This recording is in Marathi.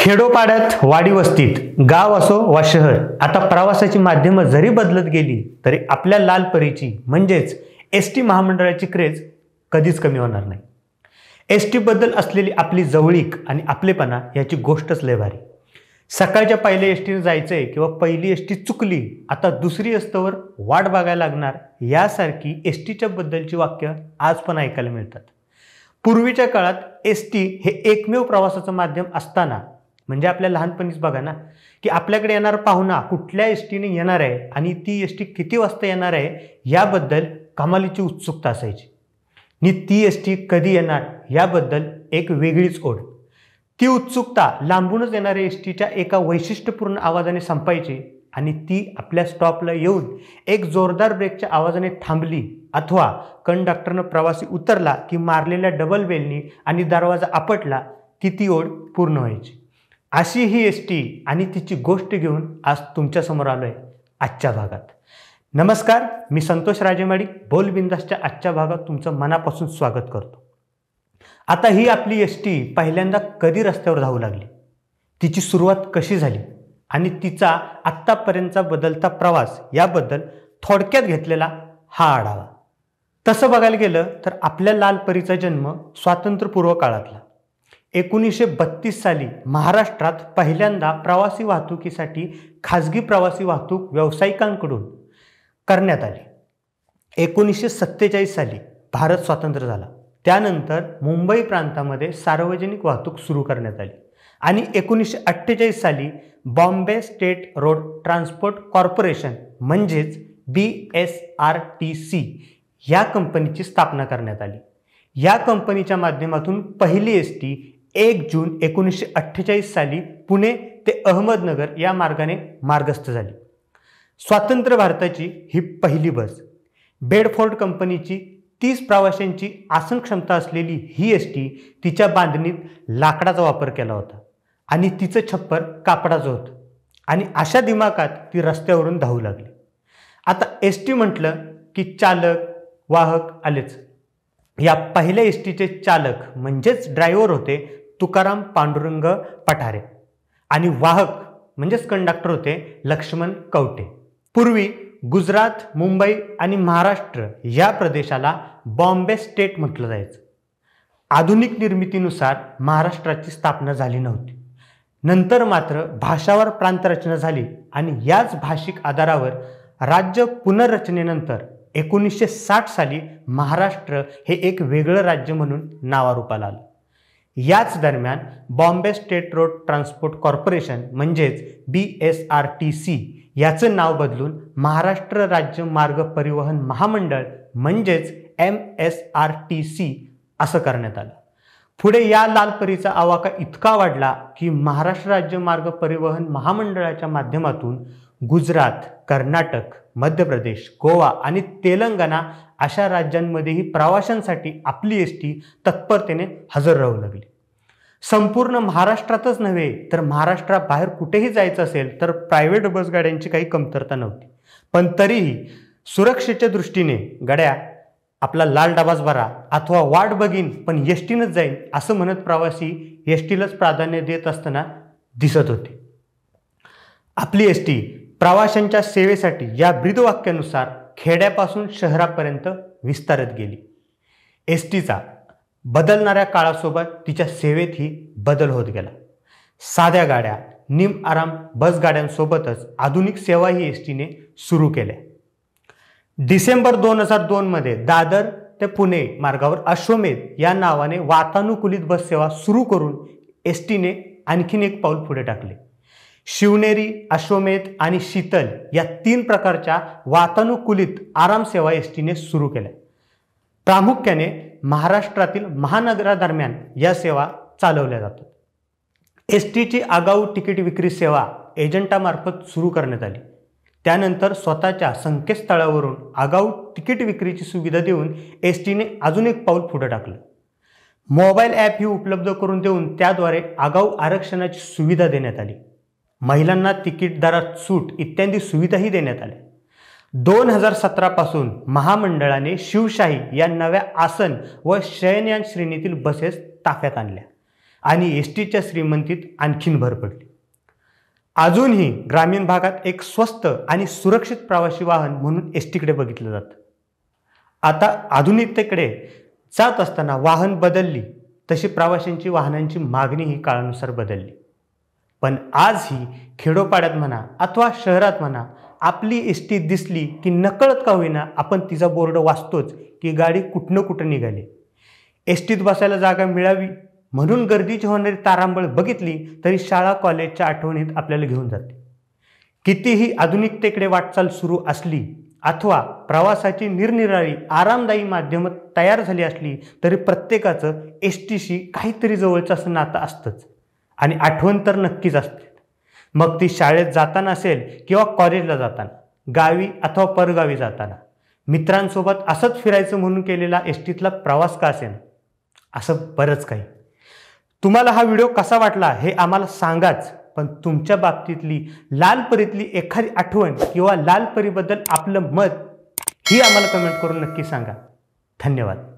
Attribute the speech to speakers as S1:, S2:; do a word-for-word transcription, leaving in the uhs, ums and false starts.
S1: खेडोपाड्यात, वाडी वस्तीत, गाव असो वा शहर, आता प्रवासाची माध्यमं जरी बदलत गेली तरी आपल्या लाल परीची म्हणजेच एस टी महामंडळाची क्रेज कधीच कमी होणार नाही. एस टी बद्दल असलेली आपली जवळीक आणि आपलेपणा याची गोष्टच लय भारी. सकाळच्या पहिल्या एस टीने जायचंय किंवा पहिली एस टी चुकली, आता दुसरी असतोवर वाट बघायला लागणार, यासारखी एस टीच्या बद्दलची वाक्य आज पण ऐकायला मिळतात. पूर्वीच्या काळात एस टी हे एकमेव प्रवासाचं माध्यम असताना, म्हणजे आपल्या लहानपणीच बघा ना, की आपल्याकडे येणारा पाहुणा कुठल्या एस टीने येणार आहे आणि ती एस टी किती वाजता येणार आहे याबद्दल कमालीची उत्सुकता असायची. आणि ती एस टी कधी येणार याबद्दल एक वेगळीच ओढ. ती उत्सुकता लांबूनच येणाऱ्या एस टीच्या एका वैशिष्ट्यपूर्ण आवाजाने संपायची आणि ती आपल्या स्टॉपला येऊन एक जोरदार ब्रेकच्या आवाजाने थांबली अथवा कंडक्टरनं प्रवासी उतरला की मारलेल्या डबल बेलनी आणि दरवाजा आपटला की ती ओढ पूर्ण व्हायची. अशी ही एस टी आणि तिची गोष्ट घेऊन आज तुमच्यासमोर आलो आहे आजच्या भागात. नमस्कार, मी संतोष राजेमाडी बोल बिंदासच्या आजच्या भागात तुमचं मनापासून स्वागत करतो. आता ही आपली एस टी पहिल्यांदा कधी रस्त्यावर धावू लागली, तिची सुरुवात कशी झाली आणि तिचा आत्तापर्यंतचा बदलता प्रवास याबद्दल थोडक्यात घेतलेला हा आढावा. तसं बघायला गेलं तर आपल्या लाल परीचा जन्म स्वातंत्र्यपूर्व काळातला. एकोणीसशे बत्तीस साली महाराष्ट्रात पहिल्यांदा प्रवासी वाहतुकीसाठी खाजगी प्रवासी वाहतूक व्यावसायिकांकडून करण्यात आली. एकोणीसशे सत्तेचाळीस साली भारत स्वतंत्र झाला. त्यानंतर मुंबई प्रांतामध्ये सार्वजनिक वाहतूक सुरू करण्यात आली आणि एकोणीसशे अठ्ठेचाळीस साली Bombay state road transport corporation म्हणजेच B S R T C या कंपनीची स्थापना करण्यात आली. या कंपनीच्या माध्यमातून पहिली एस टी एक जून एकोणीसशे अठ्ठेचाळीस साली पुणे ते अहमदनगर या मार्गाने मार्गस्थ झाली. स्वातंत्र्य भारताची ही पहिली बस. बेडफोर्ड कंपनीची तीस प्रवाशांची आसन क्षमता असलेली ही एस टी तिच्या बांधणीत लाकडाचा वापर केला होता आणि तिचं छप्पर कापडाचं होतं आणि अशा दिमागात ती रस्त्यावरून धावू लागली. आता एस टी म्हटलं की चालक वाहक आलेच. या पहिल्या एस टीचे चालक म्हणजेच ड्रायव्हर होते तुकाराम पांडुरंग पठारे आणि वाहक म्हणजेच कंडक्टर होते लक्ष्मण कवटे. पूर्वी गुजरात, मुंबई आणि महाराष्ट्र या प्रदेशाला बॉम्बे स्टेट म्हटलं जायचं. आधुनिक निर्मितीनुसार महाराष्ट्राची स्थापना झाली नव्हती. नंतर मात्र भाषावर प्रांतरचना झाली आणि याच भाषिक आधारावर राज्य पुनर्रचनेनंतर एकोणीसशे साठ साली महाराष्ट्र हे एक वेगळं राज्य म्हणून नावारूपाला आलं. याच दरम्यान Bombay state road transport corporation म्हणजेच B S R T C याचं नाव बदलून महाराष्ट्र राज्य मार्ग परिवहन महामंडळ म्हणजेच M S R T C असं करण्यात आलं. पुढे या लालपरीचा आवाका इतका वाढला की महाराष्ट्र राज्य मार्ग परिवहन महामंडळाच्या माध्यमातून गुजरात, कर्नाटक, मध्य प्रदेश, गोवा आणि तेलंगणा अशा राज्यांमध्येही प्रवाशांसाठी आपली एस टी तत्परतेने हजर राहू लागली. संपूर्ण महाराष्ट्रातच नव्हे तर महाराष्ट्राबाहेर कुठेही जायचं असेल तर प्रायव्हेट बसगाड्यांची काही कमतरता नव्हती. पण तरीही सुरक्षेच्या दृष्टीने गड्या आपला लाल डबाच भरा अथवा वाट बघीन पण एस टीनंच जाईन असं म्हणत प्रवासी एस टीलाच प्राधान्य देत असताना दिसत होते. आपली एस टी प्रवाशांच्या सेवेसाठी या ब्रीदवाक्यानुसार खेड्यापासून शहरापर्यंत विस्तारत गेली. एस टीचा बदलणाऱ्या काळासोबत तिच्या सेवेतही बदल होत गेला. साध्या गाड्या, निम आराम बसगाड्यांसोबतच आधुनिक सेवाही एस टीने सुरू केल्या. डिसेंबर दोन हजार दोनमध्ये दादर ते पुणे मार्गावर अश्वमेध या नावाने वातानुकूलित बस सेवा सुरू करून एस टीने आणखीन एक पाऊल पुढे टाकले. शिवनेरी, अश्वमेध आणि शीतल या तीन प्रकारच्या वातानुकूलित आरामसेवा एस टीने सुरू केल्या. प्रामुख्याने महाराष्ट्रातील महानगरादरम्यान या सेवा चालवल्या जातात. एस टीची आगाऊ तिकीट विक्री सेवा एजंटामार्फत सुरू करण्यात आली. त्यानंतर स्वतःच्या संकेतस्थळावरून आगाऊ तिकीट विक्रीची सुविधा देऊन एस टीने अजून एक पाऊल पुढे टाकलं. मोबाईल ॲप ही उपलब्ध करून देऊन त्याद्वारे आगाऊ आरक्षणाची सुविधा देण्यात आली. महिलांना तिकीट दरात सूट इत्यादी सुविधाही देण्यात आल्या. दोन हजार सतरा पासून महामंडळाने शिवशाही या नव्या आसन व शयनयान श्रेणीतील बसेस ताफ्यात आणल्या. आणि एस टीच्या श्रीमंतीत आणखीन भर पडली. अजूनही ग्रामीण भागात एक स्वस्त आणि सुरक्षित प्रवासी वाहन म्हणून एस टीकडे बघितलं जातं. आता आधुनिकतेकडे जात असताना वाहन बदलली तशी प्रवाशांची वाहनांची मागणी ही काळानुसार बदलली. पण आजही खेडोपाड्यात म्हणा अथवा शहरात म्हणा आपली एस टी दिसली की नकळत का होईना आपण तिचा बोर्ड वाचतोच की गाडी कुठनं कुठं निघाली. एस टीत बसायला जागा मिळावी म्हणून गर्दीची होणारी तारांबळ बघितली तरी शाळा कॉलेजच्या आठवणीत आपल्याला घेऊन जाते. कितीही आधुनिकतेकडे वाटचाल सुरू असली अथवा प्रवासाची निरनिराळी आरामदायी माध्यमं तयार झाली असली तरी प्रत्येकाचं एस टीशी काहीतरी जवळचं असं नातं असतंच आणि आठवण तर नक्कीच असते. मग ती शाळेत जाताना असेल किंवा कॉलेजला जाताना, गावी अथवा परगावी जाताना, मित्रांसोबत असंच फिरायचं म्हणून केलेला एस टीतला प्रवास का असेल, असं बरंच काही. तुम्हाला हा व्हिडिओ कसा वाटला हे आम्हाला सांगाच, पण तुमच्या बाबतीतली लालपरीतली एखादी आठवण किंवा लालपरीबद्दल आपलं मत ही आम्हाला कमेंट करून नक्की सांगा. धन्यवाद.